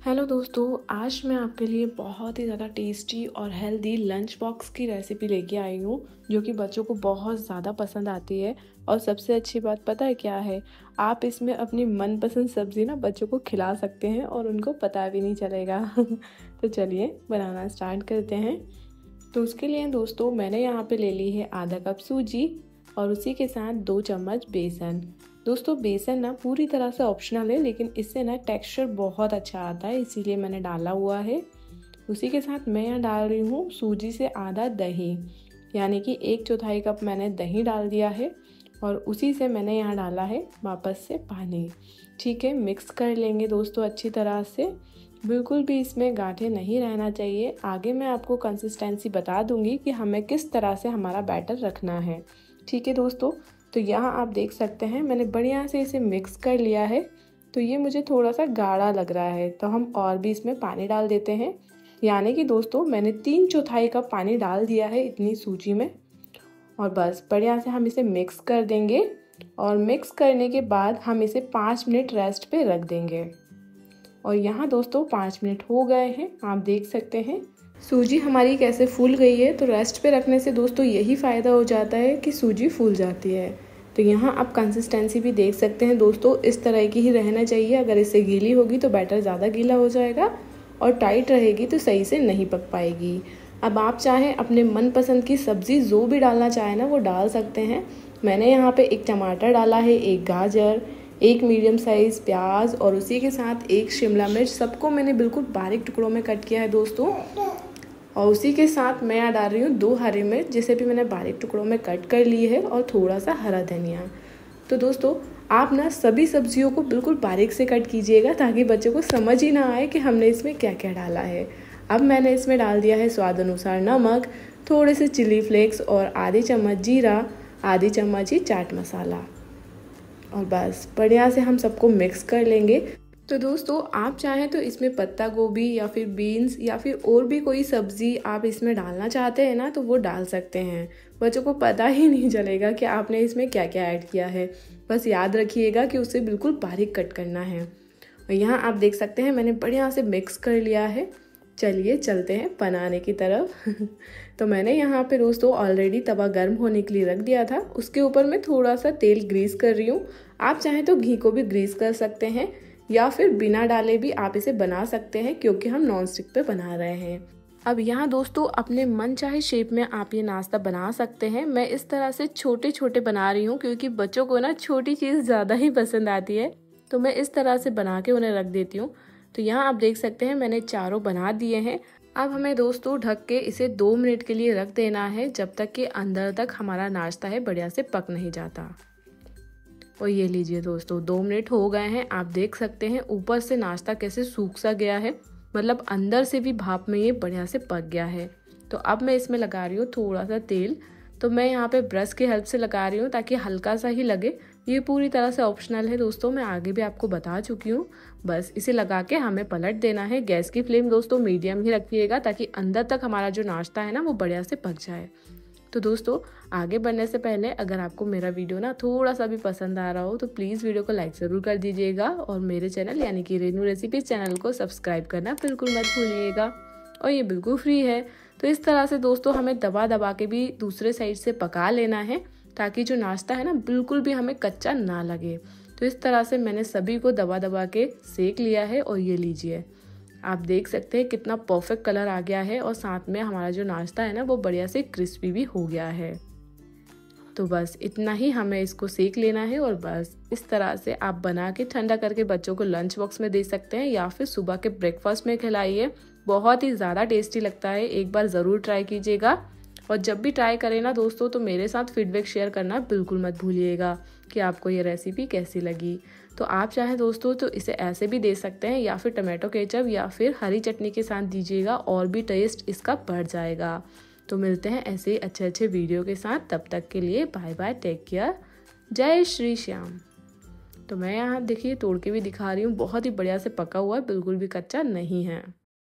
Hello दोस्तों, आज मैं आपके लिए बहुत ही ज़्यादा टेस्टी और हेल्दी लंच बॉक्स की रेसिपी लेके आई हूँ जो कि बच्चों को बहुत ज़्यादा पसंद आती है। और सबसे अच्छी बात पता है क्या है, आप इसमें अपनी मनपसंद सब्ज़ी ना बच्चों को खिला सकते हैं और उनको पता भी नहीं चलेगा। तो चलिए बनाना स्टार्ट करते हैं। तो उसके लिए दोस्तों मैंने यहाँ पे ले ली है आधा कप सूजी और उसी के साथ 2 चम्मच बेसन। दोस्तों बेसन ना पूरी तरह से ऑप्शनल है, लेकिन इससे ना टेक्सचर बहुत अच्छा आता है, इसीलिए मैंने डाला हुआ है। उसी के साथ मैं यहाँ डाल रही हूँ सूजी से आधा दही, यानी कि 1/4 कप मैंने दही डाल दिया है और उसी से मैंने यहाँ डाला है वापस से पानी। ठीक है, मिक्स कर लेंगे दोस्तों अच्छी तरह से। बिल्कुल भी इसमें गांठें नहीं रहना चाहिए। आगे मैं आपको कंसिस्टेंसी बता दूंगी कि हमें किस तरह से हमारा बैटर रखना है। ठीक है दोस्तों, तो यहाँ आप देख सकते हैं मैंने बढ़िया से इसे मिक्स कर लिया है। तो ये मुझे थोड़ा सा गाढ़ा लग रहा है, तो हम और भी इसमें पानी डाल देते हैं। यानी कि दोस्तों मैंने 3/4 कप पानी डाल दिया है इतनी सूजी में। और बस बढ़िया से हम इसे मिक्स कर देंगे और मिक्स करने के बाद हम इसे 5 मिनट रेस्ट पे रख देंगे। और यहाँ दोस्तों 5 मिनट हो गए हैं, आप देख सकते हैं सूजी हमारी कैसे फूल गई है। तो रेस्ट पे रखने से दोस्तों यही फ़ायदा हो जाता है कि सूजी फूल जाती है। तो यहाँ आप कंसिस्टेंसी भी देख सकते हैं दोस्तों, इस तरह की ही रहना चाहिए। अगर इससे गीली होगी तो बैटर ज़्यादा गीला हो जाएगा और टाइट रहेगी तो सही से नहीं पक पाएगी। अब आप चाहें अपने मनपसंद की सब्ज़ी जो भी डालना चाहें ना वो डाल सकते हैं। मैंने यहाँ पे 1 टमाटर डाला है, 1 गाजर, 1 मीडियम साइज़ प्याज और उसी के साथ 1 शिमला मिर्च। सबको मैंने बिल्कुल बारीक टुकड़ों में कट किया है दोस्तों। और उसी के साथ मैं यहाँ डाल रही हूँ 2 हरी मिर्च, जिसे भी मैंने बारीक टुकड़ों में कट कर ली है, और थोड़ा सा हरा धनिया। तो दोस्तों आप ना सभी सब्जियों को बिल्कुल बारीक से कट कीजिएगा ताकि बच्चों को समझ ही ना आए कि हमने इसमें क्या क्या डाला है। अब मैंने इसमें डाल दिया है स्वाद अनुसार नमक, थोड़े से चिली फ्लेक्स और आधी चम्मच जीरा, आधी चम्मच ही चाट मसाला। और बस बढ़िया से हम सबको मिक्स कर लेंगे। तो दोस्तों आप चाहें तो इसमें पत्ता गोभी या फिर बीन्स या फिर और भी कोई सब्ज़ी आप इसमें डालना चाहते हैं ना तो वो डाल सकते हैं। बच्चों को पता ही नहीं चलेगा कि आपने इसमें क्या क्या ऐड किया है। बस याद रखिएगा कि उसे बिल्कुल बारीक कट करना है। और यहाँ आप देख सकते हैं मैंने बढ़िया से मिक्स कर लिया है। चलिए चलते हैं बनाने की तरफ। तो मैंने यहाँ पे दोस्तों ऑलरेडी तवा गर्म होने के लिए रख दिया था। उसके ऊपर मैं थोड़ा सा तेल ग्रीस कर रही हूँ। आप चाहें तो घी को भी ग्रीस कर सकते हैं या फिर बिना डाले भी आप इसे बना सकते हैं, क्योंकि हम नॉन स्टिक पे बना रहे हैं। अब यहाँ दोस्तों अपने मन चाहे शेप में आप ये नाश्ता बना सकते हैं। मैं इस तरह से छोटे छोटे बना रही हूँ क्योंकि बच्चों को ना छोटी चीज़ ज़्यादा ही पसंद आती है, तो मैं इस तरह से बना के उन्हें रख देती हूँ। तो यहाँ आप देख सकते हैं मैंने चारों बना दिए हैं। अब हमें दोस्तों ढक के इसे 2 मिनट के लिए रख देना है, जब तक कि अंदर तक हमारा नाश्ता है बढ़िया से पक नहीं जाता। और ये लीजिए दोस्तों 2 मिनट हो गए हैं। आप देख सकते हैं ऊपर से नाश्ता कैसे सूख सा गया है, मतलब अंदर से भी भाप में ये बढ़िया से पक गया है। तो अब मैं इसमें लगा रही हूँ थोड़ा सा तेल। तो मैं यहाँ पे ब्रश की हेल्प से लगा रही हूँ ताकि हल्का सा ही लगे। ये पूरी तरह से ऑप्शनल है दोस्तों, मैं आगे भी आपको बता चुकी हूँ। बस इसे लगा के हमें पलट देना है। गैस की फ्लेम दोस्तों मीडियम ही रखिएगा ताकि अंदर तक हमारा जो नाश्ता है ना वो बढ़िया से पक जाए। तो दोस्तों आगे बढ़ने से पहले अगर आपको मेरा वीडियो ना थोड़ा सा भी पसंद आ रहा हो तो प्लीज़ वीडियो को लाइक ज़रूर कर दीजिएगा और मेरे चैनल यानी कि रेनू रेसिपीज़ चैनल को सब्सक्राइब करना बिल्कुल मत भूलिएगा। और ये बिल्कुल फ्री है। तो इस तरह से दोस्तों हमें दबा दबा के भी दूसरे साइड से पका लेना है ताकि जो नाश्ता है ना बिल्कुल भी हमें कच्चा ना लगे। तो इस तरह से मैंने सभी को दबा दबा के सेक लिया है। और ये लीजिए आप देख सकते हैं कितना परफेक्ट कलर आ गया है और साथ में हमारा जो नाश्ता है ना वो बढ़िया से क्रिस्पी भी हो गया है। तो बस इतना ही हमें इसको सेक लेना है। और बस इस तरह से आप बना के ठंडा करके बच्चों को लंच बॉक्स में दे सकते हैं या फिर सुबह के ब्रेकफास्ट में खिलाइए। बहुत ही ज़्यादा टेस्टी लगता है, एक बार ज़रूर ट्राई कीजिएगा। और जब भी ट्राई करें ना दोस्तों तो मेरे साथ फीडबैक शेयर करना बिल्कुल मत भूलिएगा कि आपको ये रेसिपी कैसी लगी। तो आप चाहें दोस्तों तो इसे ऐसे भी दे सकते हैं या फिर टमाटो केचप या फिर हरी चटनी के साथ दीजिएगा और भी टेस्ट इसका बढ़ जाएगा। तो मिलते हैं ऐसे ही अच्छे अच्छे वीडियो के साथ, तब तक के लिए बाय बाय, टेक केयर, जय श्री श्याम। तो मैं यहाँ देखिए तोड़ के भी दिखा रही हूँ, बहुत ही बढ़िया से पका हुआ है, बिल्कुल भी कच्चा नहीं है।